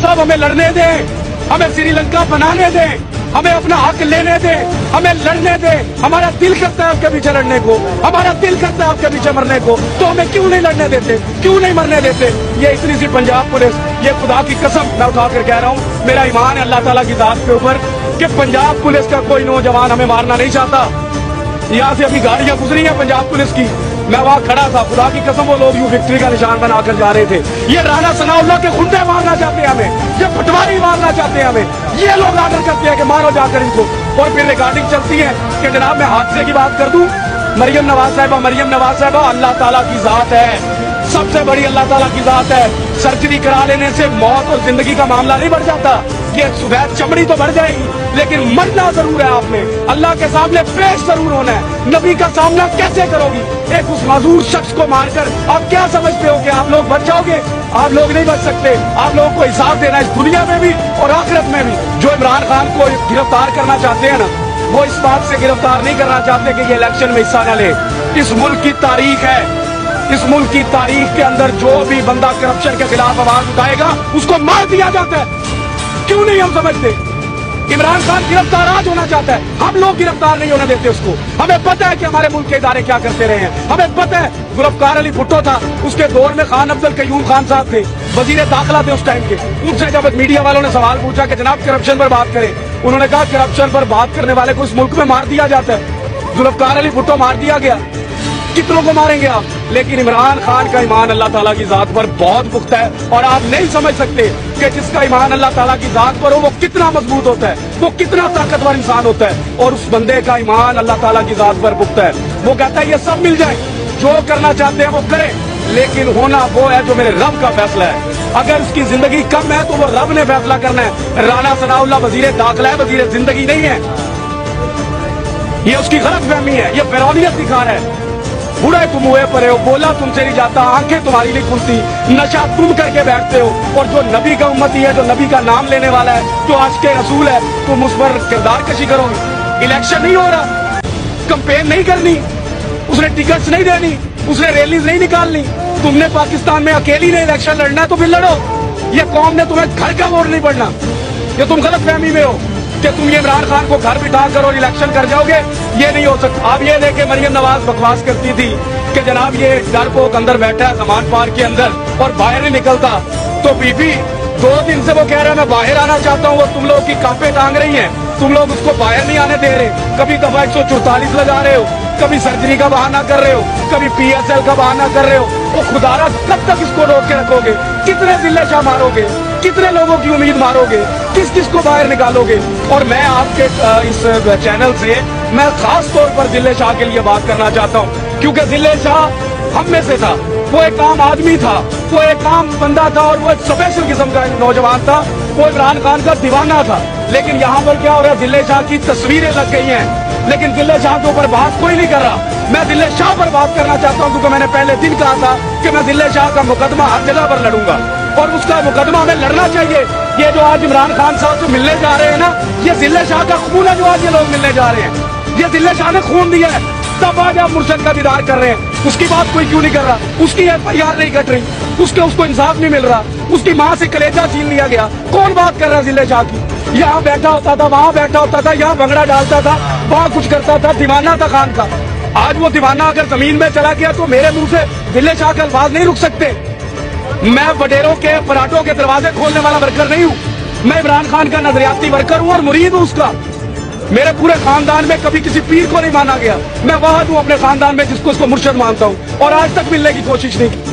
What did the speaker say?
साहब हमें लड़ने दें, हमें श्रीलंका बनाने दें, हमें अपना हक लेने दें, हमें लड़ने दें। हमारा दिल करता है आपके पीछे लड़ने को, हमारा दिल करता है आपके पीछे मरने को, तो हमें क्यों नहीं लड़ने देते, क्यों नहीं मरने देते? ये इतनी सी पंजाब पुलिस, ये खुदा की कसम मैं उठा कर कह रहा हूँ, मेरा ईमान है अल्लाह ताला की जात के ऊपर कि पंजाब पुलिस का कोई नौजवान हमें मारना नहीं चाहता। यहाँ से अभी गाड़ियां गुजरी हैं पंजाब पुलिस की, मैं वहां खड़ा था, खुदा की कसम वो लोग यूं विक्ट्री का निशान बनाकर जा रहे थे। ये राणा सनाउल्लाह के खुंडे मारना चाहते हैं हमें, ये पटवारी मारना चाहते हैं हमें, ये लोग आर्डर करते हैं कि मारो जाकर इनको। और फिर रिकॉर्डिंग चलती है कि जनाब मैं हादसे की बात कर दूं, मरियम नवाज साहिबा अल्लाह ताला की जात है, सबसे बड़ी अल्लाह ताला की जात है। सर्जरी करा लेने से मौत और जिंदगी का मामला नहीं बढ़ जाता, ये सफेद चमड़ी तो बढ़ जाएगी, लेकिन मरना जरूर है आपने, अल्लाह के सामने पेश जरूर होना है। नबी का सामना कैसे करोगी? एक उस माजूर शख्स को मारकर आप क्या समझते हो कि आप लोग बच जाओगे? आप लोग नहीं बच सकते। आप लोगों को हिसाब देना इस दुनिया में भी और आखिरत में भी। जो इमरान खान को गिरफ्तार करना चाहते हैं ना, वो इस बात से गिरफ्तार नहीं करना चाहते कि ये इलेक्शन में हिस्सा न ले। इस मुल्क की तारीख है, इस मुल्क की तारीख के अंदर जो भी बंदा करप्शन के खिलाफ आवाज उठाएगा उसको मार दिया जाता है। क्यों नहीं हम समझते? इमरान खान गिरफ्तार आज होना चाहता है, हम लोग गिरफ्तार नहीं होने देते उसको। हमें पता है कि हमारे मुल्क के इदारे क्या करते रहे हैं, हमें पता है। जुल्फकार अली भुट्टो था, उसके दौर में खान अफजल कयूम खान साहब थे, वजीर दाखिला थे उस टाइम के। उनसे जब मीडिया वालों ने सवाल पूछा कि जनाब करप्शन पर बात करें, उन्होंने कहा करप्शन पर बात करने वाले को इस मुल्क में मार दिया जाता है। जुल्फकार अली भुट्टो मार दिया गया, कितनों को मारेंगे आप? लेकिन इमरान खान का ईमान अल्लाह ताला की जात पर बहुत पुख्ता है, और आप नहीं समझ सकते कि जिसका ईमान अल्लाह ताला की जात पर हो वो कितना मजबूत होता है, वो कितना ताकतवर इंसान होता है। और उस बंदे का ईमान अल्लाह ताला की जात पर पुख्ता है। वो कहता है ये सब मिल जाए, जो करना चाहते हैं वो करें, लेकिन होना वो है जो मेरे रब का फैसला है। अगर उसकी जिंदगी कम है तो वो रब ने फैसला करना है। राणा सनाउल्लाह वजीर दाखिला है, वजीर जिंदगी नहीं है। ये उसकी गलत फहमी है, ये फिरौनियत दिखा रहा है। बूढ़े तुम हुए पड़े हो, बोला तुमसे नहीं जाता, आंखें तुम्हारी नहीं खुलती, नशा तुम करके बैठते हो। और जो नबी का उम्मती है, जो नबी का नाम लेने वाला है, जो आशिक़े रसूल है, तुम उस पर किरदार कशी करोगे। इलेक्शन नहीं हो रहा, कंपेन नहीं करनी, उसने टिकट्स नहीं देनी, उसने रैलीज नहीं निकालनी, तुमने पाकिस्तान में अकेली ने इलेक्शन लड़ना है तो फिर लड़ो। ये कौम ने तुम्हें घर का वोट नहीं पड़ना, ये तुम गलत फहमी में हो कि तुम ये इमरान खान को घर बिठा कर और इलेक्शन कर जाओगे, ये नहीं हो सकता। आप ये देखे मरियम नवाज बकवास करती थी कि जनाब ये डरपोक अंदर बैठा है सामान पार्क के अंदर और बाहर नहीं निकलता, तो बीबी 2 दिन से वो कह रहा है मैं बाहर आना चाहता हूँ, वो तुम लोग की कांपे टांग रही हैं, तुम लोग उसको बाहर नहीं आने दे रहे। कभी दफा 144 लगा रहे हो, कभी सर्जरी का बहाना कर रहे हो, कभी PSL का बहाना कर रहे हो। वो खुदारा कब तक इसको रोक के रखोगे? कितने जिले शाह मारोगे? कितने लोगों की उम्मीद मारोगे? किस किस को बाहर निकालोगे? और मैं आपके इस चैनल से मैं खास तौर पर जिले शाह के लिए बात करना चाहता हूँ, क्योंकि जिले शाह हम में से था, वो एक आम आदमी था, वो एक आम बंदा था, और वो एक स्पेशल किस्म का नौजवान था, वो इमरान खान का दीवाना था। लेकिन यहाँ पर क्या हो रहा है, जिले शाह की तस्वीरें लग गई हैं, लेकिन जिले शाह के ऊपर बात कोई नहीं कर रहा। मैं जिले शाह पर बात करना चाहता हूँ, क्योंकि मैंने पहले दिन कहा था कि मैं जिले शाह का मुकदमा हर जगह पर लड़ूंगा, और उसका मुकदमा हमें लड़ना चाहिए। ये जो आज इमरान खान साहब से मिलने जा रहे हैं ना, ये जिले शाह का खून है जो आज ये लोग मिलने जा रहे हैं। ये जिले शाह ने खून दिया है, तब आज आप मुर्शद का दीदार कर रहे हैं। उसकी बात कोई क्यों नहीं कर रहा? उसकी FIR नहीं कट रही, उसको इंसाफ नहीं मिल रहा, उसकी माँ से कलेजा छीन लिया गया। कौन बात कर रहा है जिले शाह की? यहाँ बैठा होता था, वहाँ बैठा होता था, यहाँ भंगड़ा डालता था, वहाँ कुछ करता था, दीवाना था खान का। आज वो दीवाना अगर जमीन में चला गया तो मेरे मुंह से जिले शाह के अल्फाज नहीं रुक सकते। मैं वडेरों के पराठों के दरवाजे खोलने वाला वर्कर नहीं हूँ, मैं इमरान खान का नजरियाती वर्कर हूँ और मुरीद हूँ उसका। मेरे पूरे खानदान में कभी किसी पीर को नहीं माना गया, मैं वहां हूँ अपने खानदान में जिसको उसको मुर्शद मानता हूँ, और आज तक मिलने की कोशिश नहीं की।